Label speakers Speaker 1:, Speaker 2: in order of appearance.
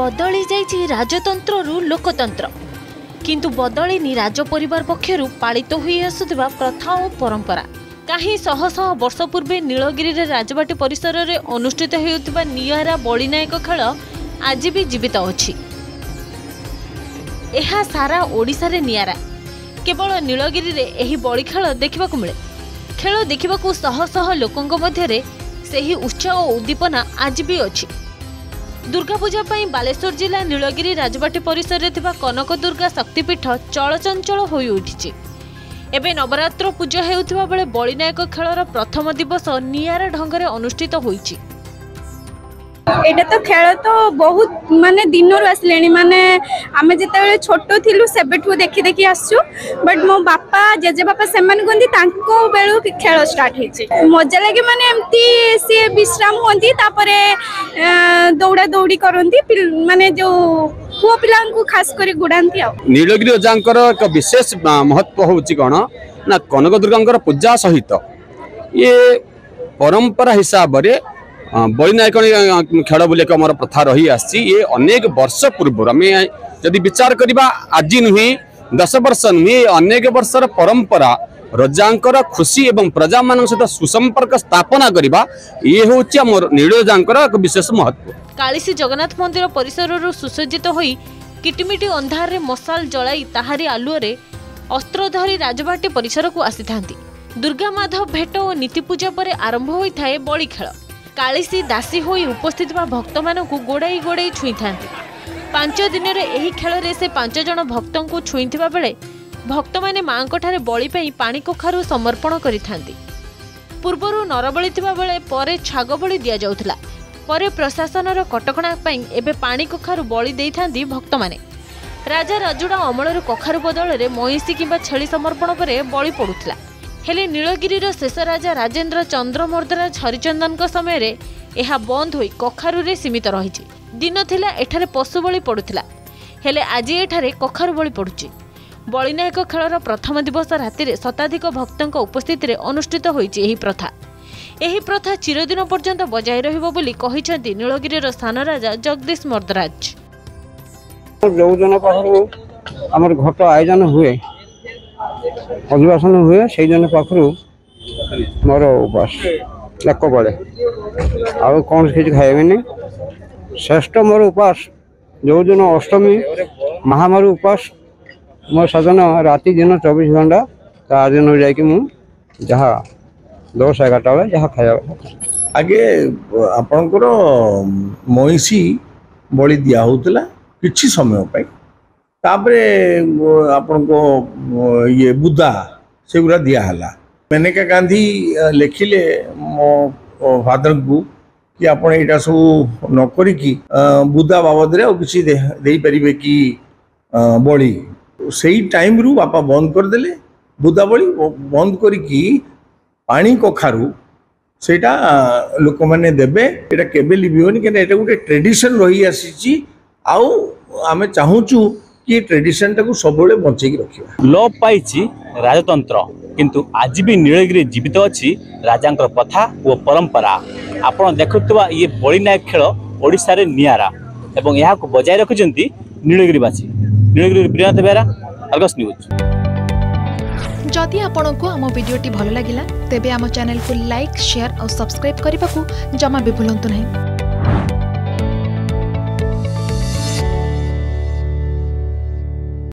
Speaker 1: बदली जाइछि राजतंत्र रु लोकतंत्र किंतु बदलिनी राज परिवार पक्षरु पालित होई आसुथिबा प्रथा और परंपरा। कहीं शह शह वर्ष पूर्वे नीलगिरी राजबाटी परिसर में अनुष्ठित होउथिबा नियारा बलिनायक खेल आज भी जीवित अछि। एहा सारा ओडिशा रे नियारा। केवल नीलगिरी रे एही बलि खेल देखा मिले। खेल देखा शह शह लोकंक मध्यरे सेही उत्साह और उद्दीपना आज भी अछि। दुर्गा पूजा पाई बालेश्वर जिला नीलगिरी राजबाटी परिसर में थिबा कनक दुर्गा शक्तिपीठ चलचंचल होई उठिछि। एबे नवरात्र पूजा हेउथिबा बेले बलिनायक खेलर प्रथम दिवस नियारा ढंगरे अनुष्ठित होईछि।
Speaker 2: एटा तो खेल तो बहुत माने दिनर आसले माने आमे जेते छोट थिलु सेबेठु देखि देखि आसछु बट मो बापा जेजे बापा सेमान गंदी तांको बेलु खेल स्टार्ट हेछि। मजा लागे माने एम्ति से विश्राम होंती तापरे दौड़ा दौड़ी करंती माने जो पुओ पिलान को खास करी गुडांती आ।
Speaker 3: नीलगिरी राजांकर एक विशेष महत्व होछि कोन ना कनक दुर्गांकर पूजा सहित ये परंपरा हिसाब रे बलिनायक खेल बोले आम प्रथा रही आसी। ये अनेक वर्ष पूर्व आम जदि विचार करवा आज नुहे 10 वर्ष नुहे अनेक वर्षर परंपरा रजांकर खुशी एवं प्रजा मान सहित सुसंपर्क स्थापना करवा ये हूँ नीलराजांकर एक विशेष महत्व।
Speaker 1: कालीसी जगन्नाथ मंदिर परिसर सुसज्जित होई किटिमिटी अंधार रे मशाल जलाई ताहारी आलुअरे अस्त्र धरी राजबाटी परिसर को आसी थांती। दुर्गा माधव भेट और नीति पूजा पर आरंभ होई थाए बलि खेल। कालीसी दासी होई उपस्थित भक्त मानकु गोड़ाई गोड़ाई छुई थांती। 5 दिन रे एही खेल रे से 5 जन भक्तों को छुईथिबा बेले भक्त माने मांको ठारे बलि पई पानी कखारु समर्पण करि थांती। पूर्वरु नरबली थिबा बेले परे छाग बलि दिया जाउथला। परे प्रशासनर कटकणा पई एबे पानी कखारु बलि देई थांती भक्त माने। राजा राजुड़ा अमलर कखारु बदल रे महिषी किंबा छेली समर्पण परे बलि पडुथला। हेले नीलगिरी शेष राजा राजेन्द्र चंद्र मर्दराज हरिचंदन समय रे एहा बंद होई कखारु रे सीमित रहिछि। दिन थिला एठारे पशु बलि पडुथला हेले आज एठारे कखारु बलि पडुछि। बलिनायक खेलर प्रथम दिवस राति रे शताधिक भक्तों उपस्थिति रे अनुष्ठित होईछि एही प्रथा। एही प्रथा चिरदिन पर्यंत बजाय रहिबो बोली कहिसेंती नीलगिरीर स्थान राजा जगदीश मर्दराज।
Speaker 4: जो जन पाखरु हमर घट आयोजन हुए अधिवासन हुए से जन पाखरु मोर उपास एक बड़े आउ कौन किसी खाइबेनि। श्रेष्ठ मोर उपास जो दिन अष्टमी महामारी उपास मोर साधन राति दिन 24 घंटा ता दिन जा 10-11 बेले जहाँ खाया
Speaker 5: आगे आपणकर महिषी बलि दिया होता किछि समय पाई तापरे आपण को ये बुदा से गुरा दिया हला। मेनका गांधी लिखिले मो फादर को कि आपण एटा सब न करी कि बुदा बाबद रे किछि देई परिबे कि बलि सेही टाइम रु बापा बंद कर देले। बुदा बलि बंद करी कि पानी कखारु सेटा लोक माने देबे। एटा केबे लिबियोनी कि एटा गुटे ट्रेडिशन रही आसीची आउ आमे चाहूचु कि ट्रेडिशन टाको सब बचे रखा।
Speaker 6: लोप पाई राजतंत्र किंतु आज भी नीलगिरी जीवित अच्छी राजांकर प्रथा और परंपरा। आपण देखुवा ये बलिनायक खेल ओडिशा रे नियारा एवं यहाँ को बजाय रखिंट नीलगिरीवासी। नीलगिरी प्रियंत बेरा, अर्गस न्यूज।
Speaker 7: जदि आपंक आम भिडी भल लगा तेब आम चैनल को लाइक शेयर और सब्सक्राइब करने को जमा भी भूलु नहीं।